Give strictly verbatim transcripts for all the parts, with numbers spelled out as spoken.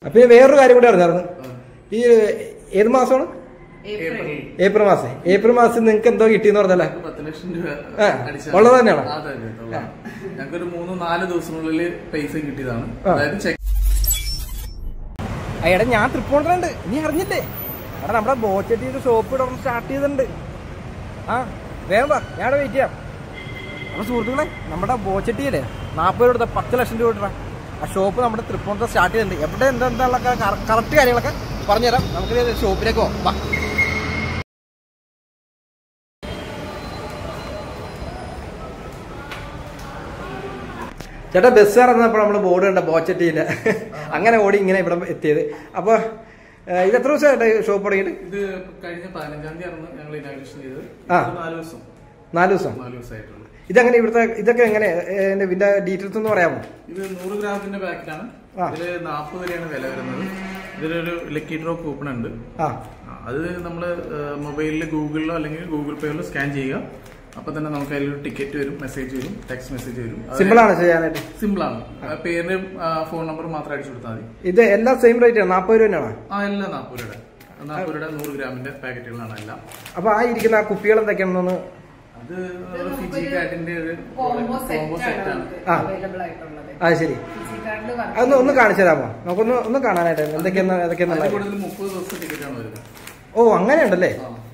അപ്പൊ വേറൊരു കാര്യം കൂടി അറിഞ്ഞായിരുന്നു. ഈ ഏത് മാസമാണ്? ഏപ്രിൽ മാസം. ഏപ്രിൽ മാസം നിങ്ങൾക്ക് എന്തോ കിട്ടിയെന്ന് പറഞ്ഞല്ലേ? പത്ത് ലക്ഷം രൂപ ഉള്ളത് തന്നെയാണ്. ഞങ്ങൾക്ക് ഒരു മൂന്ന് നാല് ദിവസത്തിനുള്ളിൽ പൈസ കിട്ടിയതാണ്. അതായത് ചെക്ക്. എടാ ഞാൻ തൃപ്പൂണിത്തുണ്ട്, നീ അറിഞ്ഞില്ലേ? എടാ നമ്മുടെ ബോച്ചട്ടിയുടെ ഷോപ്പ് ഇടം സ്റ്റാർട്ട് ചെയ്തിട്ടുണ്ട്. ആ വേഗം വാ, ഞാൻ വെയിറ്റ് ചെയ്യാം. അപ്പൊ സുഹൃത്തുക്കളെ, നമ്മുടെ ബോച്ചട്ടിയില്ലേ നാൽപ്പത് രൂപ കൊടുത്ത പത്ത് ലക്ഷം രൂപ ഇട്ടാ ആ ഷോപ്പ് നമ്മുടെ തൃപ്പൂണിത്തുറ സ്റ്റാർട്ട് ചെയ്തിട്ടുണ്ട്. എവിടെ എന്താ എന്താ കറക്റ്റ് കാര്യങ്ങളൊക്കെ പറഞ്ഞുതരാം. നമുക്ക് ഷോപ്പിലേക്ക് പോവാം. ചേട്ടാ ബസ് ഇറങ്ങുന്നപ്പോൾ നമ്മൾ ബോർഡ് കണ്ട ബോച്ചട്ടിയില്ല, അങ്ങനെ ഓടി ഇങ്ങനെ ഇവിടെ എത്തിയത്. അപ്പൊ ഇത് എത്ര ദിവസമായിട്ട് ഷോപ്പ് തുടങ്ങിയിട്ട്? ഇത് കഴിഞ്ഞ പതിനഞ്ചാം തീയതി ഞങ്ങൾ ഇനാഗ്രേഷൻ ചെയ്തത്. നാല് ദിവസം നാല് ദിവസം നാല് ദിവസമായിട്ടുള്ളൂ. ഇതെങ്ങനെ ഇവിടുത്തെ ഇതൊക്കെ എങ്ങനെ ഇതിന്റെ ഡീറ്റെയിൽസ് ഒന്ന് പറയാമോ? ഇത് നൂറ് ഗ്രാമത്തിന്റെ പാക്കറ്റാണ്. ഇതില് നാൽപ്പത് രൂപയാണ് വില വരുന്നത്. ഇതിലൊരു ലക്കി ഡ്രോ കൂപ്പൺ ഉണ്ട്. അത് നമ്മള് മൊബൈലിൽ ഗൂഗിളിലോ അല്ലെങ്കിൽ ഗൂഗിൾ പേയിലോ സ്കാൻ ചെയ്യുക. അപ്പൊ തന്നെ നമുക്ക് അതിലൊരു ടിക്കറ്റ് വരും, മെസ്സേജ് വരും, ടെക്സ്റ്റ് മെസ്സേജ് വരും. സിമ്പിൾ ആണ് ചെയ്യാനായിട്ട്. സിമ്പിൾ ആണ്. പേരും ഫോൺ നമ്പറും മാത്രം അടിച്ചു കൊടുത്താൽ മതി. ഇത് എല്ലാം സെയിം റേറ്റ് ആണ്? നാൽപ്പത് രൂപ തന്നെയാണ്? ആ എല്ലാം നാൽപ്പത് രൂപയുടെ നാൽപ്പത് രൂപയുടെ നൂറ് ഗ്രാമിന്റെ പാക്കറ്റുകളാണ് എല്ലാം. അപ്പൊ ആ ഇരിക്കുന്ന ആ കുപ്പികൾ എന്തൊക്കെയാണെന്ന്? അത് ഫിജി കാർഡിന്റെ ഒരു കോംബോ സെറ്റ് ആണ്. അത് ശരി, അതൊന്ന് ഒന്ന് കാണിച്ചു തരാമോ? നമുക്കൊന്ന് ഒന്ന് കാണാനായിട്ട് എന്തൊക്കെയാണ് ഏതൊക്കെയാണെന്ന്. മുപ്പത് ദിവസത്തെ ടിക്കറ്റ് ആണ് വരുന്നത്. ഓ അങ്ങനെയുണ്ടല്ലേ.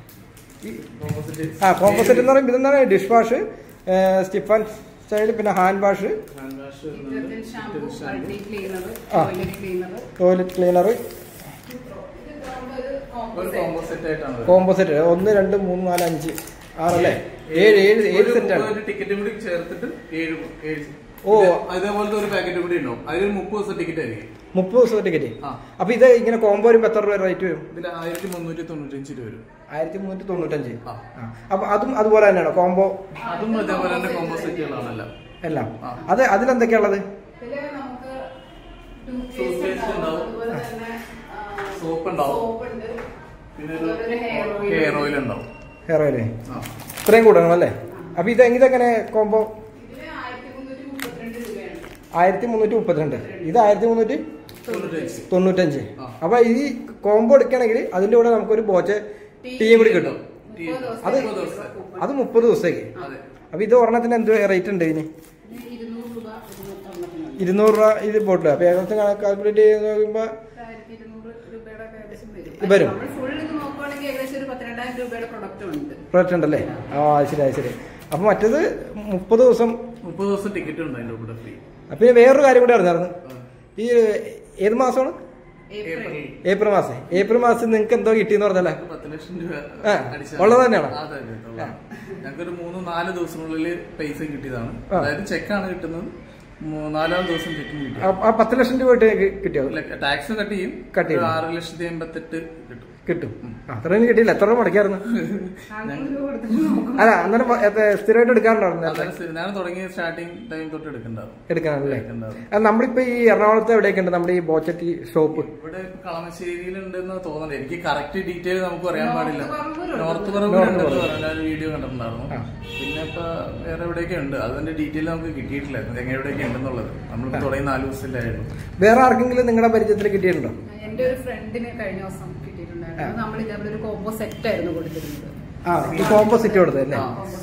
ആ കോമ്പോസെറ്റ് എന്ന് പറയുമ്പോൾ ഇതെന്താണ്? ഡിഷ് വാഷ്, സ്റ്റിഫൻ സ്റ്റൈൽ, പിന്നെ hand wash, toilet cleaner, composite ഒന്ന് രണ്ട് മൂന്ന് നാല് അഞ്ച് ആറല്ലേ? ഏഴ് ഏഴ് ഏഴ് സെറ്റാണ്. ടിക്കറ്റും കൂടി ചേർത്തിട്ട് ഏഴ് ഏഴ്. ഓ അതേപോലത്തെ ഒരു പാക്കറ്റ് കൂടി ഉണ്ടാവും. അതിൽ മുപ്പത് ദിവസം ടിക്കറ്റ് ആയിരിക്കും. മുപ്പത് ദിവസം ടിക്കറ്റ്. അപ്പൊ ഇത് ഇങ്ങനെ കോംബോ വരുമ്പോ എത്ര രൂപ റേറ്റ് വരും? ഇതിൽ ആയിരത്തി മുന്നൂറ്റി തൊണ്ണൂറ്റഞ്ച് രൂപ വരും. ആയിരത്തി മുന്നൂറ്റി തൊണ്ണൂറ്റഞ്ച്. അപ്പൊ അതും അതുപോലെ തന്നെയാണോ കോംബോ? അതും അതേപോലെ തന്നെ കോംബോ സെറ്റുകളാണല്ലോ എല്ലാം. അത് അതിലെന്തൊക്കെയാണുള്ളത്? സോപ്പ് ഉണ്ടാവും, പിന്നെ ഹെയർ ഓയിൽ ഉണ്ടാവും. ഹെയർ ഓയില് ഇത്രയും കൂടണം അല്ലേ? അപ്പൊ ഇത് ഇതെങ്ങനെ കോംബോ? ആയിരത്തി മുന്നൂറ്റി മുപ്പത്തിരണ്ട്. ഇത് ആയിരത്തി മുന്നൂറ്റി തൊണ്ണൂറ്റഞ്ച്. അപ്പൊ ഈ കോംബോ എടുക്കുകയാണെങ്കിൽ അതിന്റെ കൂടെ നമുക്കൊരു ബോച്ച ടീയും കൂടി കിട്ടും. അത് അത് മുപ്പത് ദിവസത്തേക്ക്. അപ്പൊ ഇത് ഒരെണ്ണത്തിന് എന്ത് റേറ്റ് ഉണ്ട് ഇതിന്? ഇരുന്നൂറ് രൂപ ഇത് ബോട്ടിൽ. അപ്പൊ ഏകദേശം കാൽക്കുലേറ്റ് ചെയ്ത് നോക്കുമ്പോ വരും. പ്രൊഡക്റ്റ് ഉണ്ടല്ലേ? ആ ശരി അത് ശരി. അപ്പൊ മറ്റേത് മുപ്പത് ദിവസം മുപ്പത് ദിവസം ടിക്കറ്റ് ഉണ്ട് അതിന്റെ കൂടെ ഫ്രീ. അപ്പൊ വേറൊരു കാര്യം കൂടി അറിഞ്ഞായിരുന്നു. ഈ ഏത് മാസമാണ്? ഏപ്രിൽ മാസം. ഏപ്രിൽ മാസം നിങ്ങൾക്ക് എന്തോ കിട്ടിയെന്ന് പറഞ്ഞല്ലേ? പത്ത് ലക്ഷം രൂപ ഉള്ളത് തന്നെയാണ്. ഞങ്ങൾക്ക് ഒരു മൂന്ന് നാല് ദിവസത്തിനുള്ളിൽ പൈസ കിട്ടിയതാണ്. അതായത് ചെക്കാണ് കിട്ടുന്നത്. നാലാം ദിവസം ചെക്കിന് കിട്ടി. ആ പത്ത് ലക്ഷം രൂപ കിട്ടിയോ? ടാക്സ് കട്ട് ചെയ്യും. കട്ട് ചെയ്യും. ആറ് ലക്ഷത്തി എൺപത്തെട്ട് കിട്ടും. കിട്ടും. അത്രയും കിട്ടിയില്ല. എത്ര രൂപ മടക്കായിരുന്നു? അല്ല അന്നേരം സ്ഥിരമായിട്ട് എടുക്കാറുണ്ടായിരുന്നു. ഞാൻ തുടങ്ങിയ സ്റ്റാർട്ടിങ് ടൈം തൊട്ട് എടുക്കണ്ടാവും. എടുക്കാനല്ലേ? നമ്മളിപ്പോ ഈ എറണാകുളത്ത് എവിടെയൊക്കെ ഉണ്ട് നമ്മുടെ ഈ ബോച്ചട്ടി ഷോപ്പ്? ഇവിടെ കളമശ്ശേരിയിലുണ്ടെന്ന് തോന്നുന്നുണ്ട്. എനിക്ക് കറക്റ്റ് ഡീറ്റെയിൽ നമുക്ക് അറിയാൻ പാടില്ല. നോർത്ത് പറവൂരുണ്ടെന്ന് പറഞ്ഞ വീഡിയോ കണ്ടിട്ടുണ്ടായിരുന്നു. പിന്നെ ഇപ്പൊ വേറെ എവിടെയൊക്കെ ഉണ്ട്. അതിന്റെ ഡീറ്റെയിൽ നമുക്ക് കിട്ടിയിട്ടില്ല എങ്ങനെ എവിടെയൊക്കെ ഉണ്ടെന്നുള്ളത്. നമ്മളിപ്പോ തുടങ്ങി നാല് ദിവസത്തിലായിരുന്നു. വേറെ ആർക്കെങ്കിലും നിങ്ങളുടെ പരിചയത്തിൽ കിട്ടിയിട്ടുണ്ടോ? എന്റെ ഒരു ഫ്രണ്ടിന് കഴിഞ്ഞ ദിവസം കിട്ടിയിട്ടുണ്ടായിരുന്നു. നമ്മൾ ഇതേപോലെ ഒരു കോംബോ സെറ്റ് ആയിരുന്നു കൊടുത്തിരുന്നത്. ആ ഈ കോംബോ സെറ്റ് കൊടുത്തല്ലേ?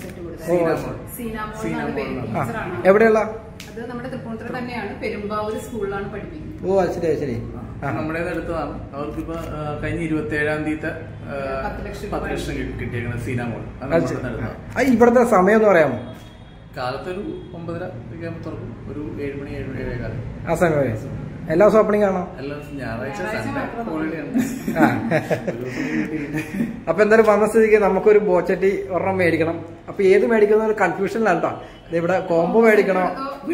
എവിടെയുള്ള? അത് നമ്മുടെ തൃപ്പൂണിത്തുറ തന്നെയാണ്. പെരുമ്പാവൂർ സ്കൂളിലാണ് പഠിപ്പിക്കുന്നത്. ഓ ശരി ശരി. നമ്മുടെ അടുത്തതാണ്. അവർക്കിപ്പോ കഴിഞ്ഞ ഇരുപത്തി ഏഴാം തീയതി പത്ത് ലക്ഷം കിട്ടിയേക്കുന്നത് സീനാമോൾ. ഇവിടുത്തെ സമയം എന്ന് പറയാമോ? കാലത്തൊരു ഒമ്പതര തുറക്കും. ഒരു ഏഴ് മണി ഏഴ് ഏഴേ കാലം ആ സമയം. എല്ലാ ദിവസം ഓപ്പണിംഗ് ആണോ? എല്ലാ ദിവസം ഞായറാഴ്ച സൺഡേ ഹോളിഡേയാണ്. അപ്പൊ എന്തായാലും വന്ന സ്ഥിതിക്ക് നമുക്കൊരു ബോച്ചട്ടി ഒരെണ്ണം മേടിക്കണം. അപ്പൊ ഏത് മേടിക്കുന്ന ഒരു കൺഫ്യൂഷനിലാണ് കേട്ടോ. ഇത് ഇവിടെ കോംബോ മേടിക്കണോ?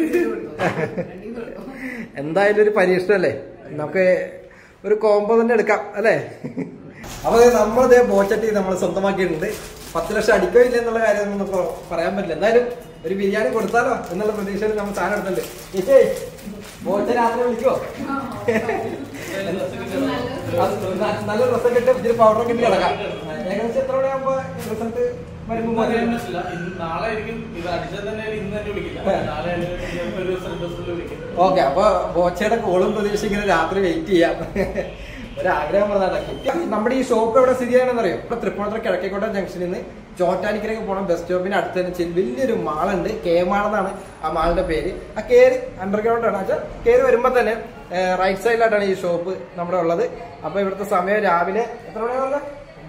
എന്തായാലും ഒരു പരീക്ഷണല്ലേ, നമുക്ക് ഒരു കോംബോ തന്നെ എടുക്കാം അല്ലേ? അപ്പൊ നമ്മളിതേ ബോച്ചട്ടി നമ്മൾ സ്വന്തമാക്കിയിട്ടുണ്ട്. പത്ത് ലക്ഷം അടിക്കോ ഇല്ല എന്നുള്ള കാര്യം നമുക്ക് പറയാൻ പറ്റില്ല. എന്തായാലും ഒരു ബിരിയാണി കൊടുത്താലോ എന്നുള്ള പ്രതീക്ഷയിൽ നമ്മൾ സാധനം എടുത്തിട്ടുണ്ട്. ഏച്ചേ ബോച്ച രാത്രി വിളിക്കോ? നല്ല ഡ്രസ്സൊക്കെ ഇട്ട് ഇച്ചിരി പൗഡറൊക്കെ ഇട്ട് കിടക്കാം. ഏകദേശം എത്ര മണിയാകുമ്പോ റിസൾട്ട് ഓക്കെ, അപ്പൊ ബോച്ചയുടെ കോളും പ്രതീക്ഷിക്കുന്ന രാത്രി വെയിറ്റ് ചെയ്യാം. ഒരാഗ്രഹം പറഞ്ഞാൽ നമ്മുടെ ഈ ഷോപ്പ് എവിടെ സ്ഥിതി ചെയ്യണമെന്ന് അറിയാം. ഇപ്പൊ തൃപ്പൂണിത്തുറ കിഴക്കേക്കോട്ട ജംഗ്ഷനിൽ നിന്ന് ചോറ്റാനിക്കരയ്ക്ക് പോകണം. ബസ് സ്റ്റോപ്പിന് അടുത്ത് തന്നെ വലിയൊരു മാളുണ്ട്, കെ മാളെന്നാണ് ആ മാളിന്റെ പേര്. ആ കയറി അണ്ടർഗ്രൗണ്ട് ആണ്. വെച്ചാൽ കയറി വരുമ്പോ തന്നെ റൈറ്റ് സൈഡിലായിട്ടാണ് ഈ ഷോപ്പ് നമ്മുടെ ഉള്ളത്. അപ്പൊ ഇവിടുത്തെ സമയം രാവിലെ എത്ര മണിയാണ്?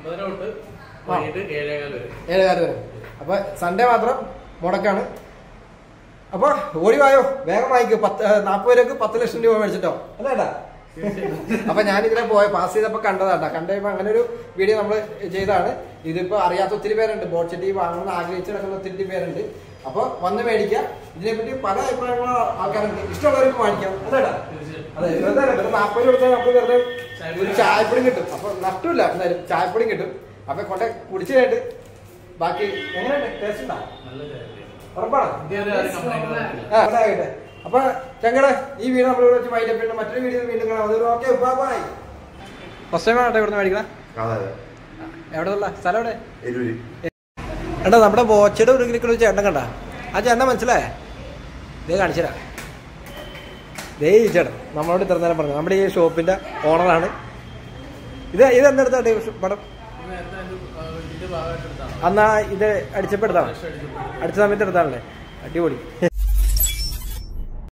ഏഴേകാല് വരെ. അപ്പൊ സൺഡേ മാത്രം മുടക്കാണ്. അപ്പൊ ഓടി വായോ, വേഗം വാങ്ങിക്കോ. പത്ത് നാപ്പത് രൂപക്ക് പത്ത് ലക്ഷം രൂപ മേടിച്ചിട്ടോ അല്ലേട്ടാ? അപ്പൊ ഞാനിതിനെ പോയ പാസ് ചെയ്തപ്പോ കണ്ടതാട്ടാ. കണ്ടപ്പോ അങ്ങനെ ഒരു വീഡിയോ നമ്മൾ ചെയ്താണ്. ഇതിപ്പോ അറിയാത്ത ഒത്തിരി പേരുണ്ട്, ബോച്ചട്ടി വാങ്ങണമെന്ന് ആഗ്രഹിച്ച് നടക്കുന്ന ഒത്തിരി പേരുണ്ട്. അപ്പൊ വന്ന് മേടിക്കാം. ഇതിനെപ്പറ്റി പല അഭിപ്രായങ്ങളും ആൾക്കാരുണ്ട്. ഇഷ്ടമുള്ളവർക്ക് വാങ്ങിക്കാം അല്ലേട്ടാ? അതെ, വെറുതെ വെറുതെ നാപ്പത് രൂപ കൊടുത്താൽ നമുക്ക് വെറുതെ ഒരു ചായപ്പൊടിയും കിട്ടും. അപ്പൊ നഷ്ടമില്ല, എന്തായാലും ചായപ്പൊടിയും കിട്ടും. അപ്പൊ കൊണ്ട കുടിച്ചു കഴിഞ്ഞിട്ട് ബാക്കി എങ്ങനെയുണ്ട്? ടേസ്റ്റ് ഉണ്ടോ? ഉറപ്പാണ്. അപ്പൊ ഞങ്ങള് ഈ വീഡിയോ നമ്മളിവിടെ വെച്ച് വൈകിട്ട് മറ്റൊരു വീഡിയോ വീണ്ടും കാണാം. അതൊരു ഓക്കെ ബൈ. ഫസ്റ്റ് ടൈം ആണോ ഇവിടുന്ന് മേടിക്കണം? എവിടെ ഉള്ള സ്ഥലം? എവിടെ? എടാ, നമ്മുടെ ബോച്ചയുടെ ഒരു കിലോ ചേട്ടൻ കണ്ട ആ ചേട്ടൻ മനസ്സിലായേ? ദേ കാണിച്ചു തരാം. ദേ ഈ ചേട്ടൻ നമ്മളോട് ഇത്ര നേരം പറഞ്ഞു. നമ്മുടെ ഈ ഷോപ്പിന്റെ ഓണറാണ്. ഇത് ഇത് എന്തെടുത്താട്ടെ പടം? അന്നാ ഇത് അടിച്ചപ്പോ എടുത്താണ്, അടിച്ച സമയത്ത് എടുത്താണല്ലേ? അടിപൊളി.